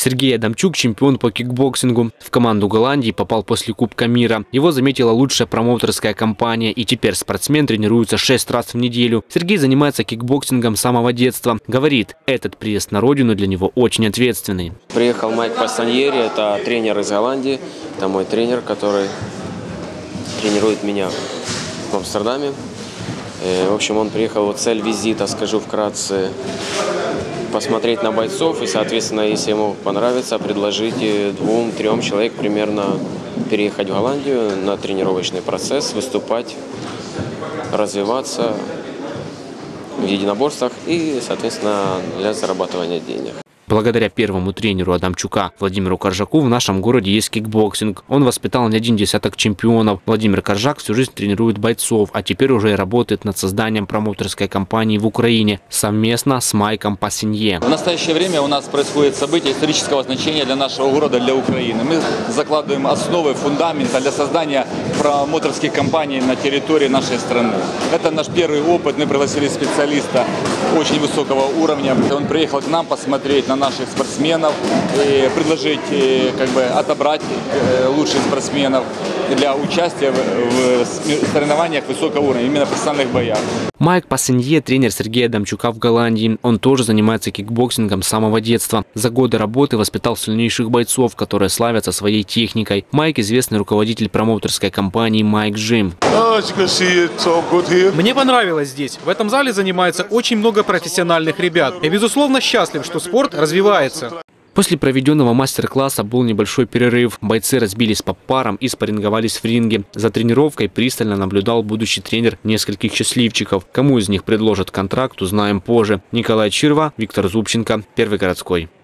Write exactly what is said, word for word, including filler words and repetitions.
Сергей Адамчук – чемпион по кикбоксингу. В команду Голландии попал после Кубка мира. Его заметила лучшая промоутерская компания, и теперь спортсмен тренируется шесть раз в неделю. Сергей занимается кикбоксингом с самого детства. Говорит, этот приезд на родину для него очень ответственный. Приехал Майк Пассаньери, это тренер из Голландии. Это мой тренер, который тренирует меня в Амстердаме. В общем, он приехал, вот цель визита, скажу вкратце, посмотреть на бойцов и, соответственно, если ему понравится, предложить двум-трем человек примерно переехать в Голландию на тренировочный процесс, выступать, развиваться в единоборствах и, соответственно, для зарабатывания денег. Благодаря первому тренеру Адамчука Владимиру Коржаку в нашем городе есть кикбоксинг. Он воспитал не один десяток чемпионов. Владимир Коржак всю жизнь тренирует бойцов, а теперь уже и работает над созданием промоутерской компании в Украине совместно с Майком Пассаньери. В настоящее время у нас происходит событие исторического значения для нашего города, для Украины. Мы закладываем основы, фундамента для создания промоутерских компаний на территории нашей страны. Это наш первый опыт. Мы пригласили специалиста очень высокого уровня. Он приехал к нам посмотреть на наших спортсменов и предложить, как бы, отобрать лучших спортсменов для участия в соревнованиях высокого уровня, именно в профессиональных боях. Майк Пассаньери – тренер Сергея Адамчука в Голландии. Он тоже занимается кикбоксингом с самого детства. За годы работы воспитал сильнейших бойцов, которые славятся своей техникой. Майк – известный руководитель промоутерской компании Майк Джим. Мне понравилось здесь. В этом зале занимается очень много профессиональных ребят. Я, безусловно, счастлив, что спорт развивается. После проведенного мастер-класса был небольшой перерыв. Бойцы разбились по парам и спарринговались в ринге. За тренировкой пристально наблюдал будущий тренер нескольких счастливчиков. Кому из них предложат контракт, узнаем позже. Николай Чирва, Виктор Зубченко, Первый городской.